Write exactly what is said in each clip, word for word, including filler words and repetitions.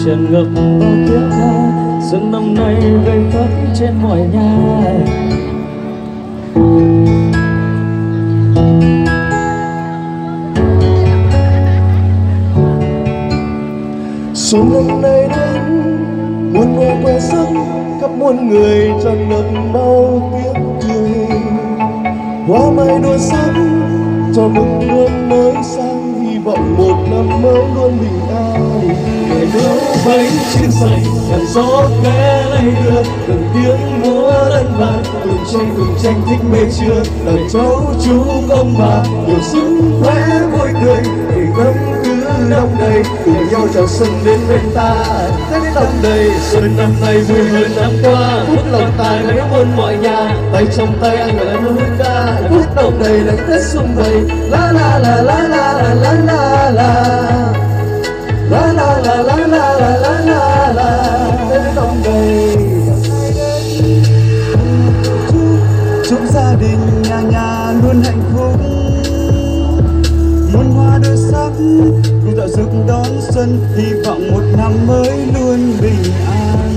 tràn ngập bao tiếng ca. Xuân năm nay về khắp trên mọi nhà. Xuân năm nay đến muôn hoa khoe sắc khắp muôn người tràn ngập bao tiếng cười. Hoa mai đua sắc cho mừng năm mới sang, hy vọng một năm mới luôn bình an. Ngày nấu bánh trưng xanh ngàn gió khẽ lay đưa, từng tiếng múa lân vang cùng tranh cùng tranh thích mê chưa. Đàn cháu chú ông bà nhiều sức khỏe vui tươi, thì tâm cứ đông đầy cùng nhau chào xuân đến bên ta. Tết đông đầy xuân năm nay vui hơn năm qua, phút lòng tài với muôn mọi nhà. Tay trong tay anh gọi là núi ca, phút đông đầy là Tết sum vầy. La la la la la la la la la la la la la la la la la la. Tết đông đầy chúc gia đình nhà nhà luôn hạnh phúc, muôn hoa đua sắc cùng tạo dựng đón xuân, hy vọng một năm mới luôn bình an.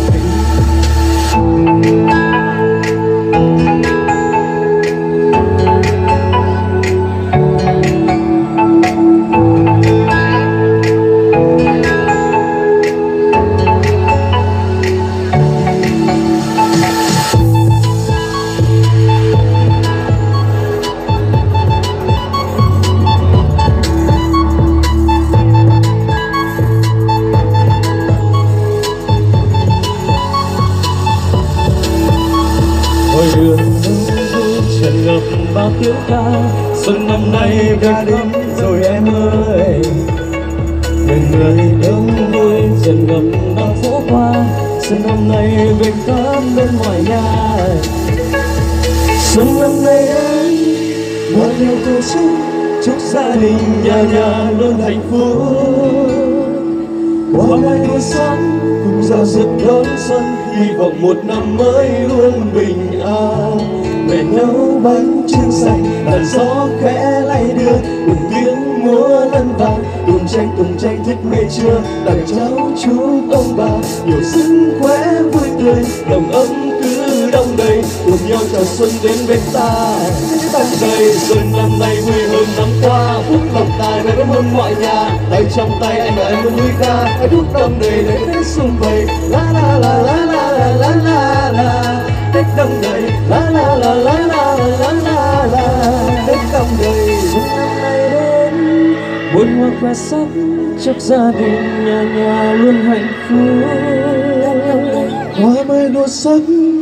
Hồi đường đông tràn ngập bao tiếng ca. Xuân năm nay về đến rồi em ơi. Người người đông vui tràn ngập bao phố qua. Xuân năm nay về khắp bên mọi nhà. Xuân năm nay đến bao nhiêu câu chúc, chúc gia đình nhà nhà luôn hạnh phúc. Hoa mai đua sắc cùng giao rực đón xuân, hy vọng một năm mới luôn bình an. Mẹ nấu bánh trưng xanh đàn gió khẽ lay đưa, cùng tiếng múa lân vang cùng tranh cùng tranh thích mê chưa. Đàn cháu chú ông bà nhiều sức khỏe vui tươi, lòng ấm cứ đông đầy cùng nhau chào xuân đến bên ta. Đông đầy xuân năm nay vui hơn năm qua, phúc lộc tài về với muôn mọi nhà. Tay trong tay anh và em luôn núi ca, hãy đúc đông đầy để Tết sum vầy. La la la la la la la la la. Tết đông đầy la la la la la la la la. Tết đông đầy xuân năm nay đến muôn hoa khoe sắc, chúc gia đình nhà nhà luôn hạnh phúc. Hoa mai đua sắc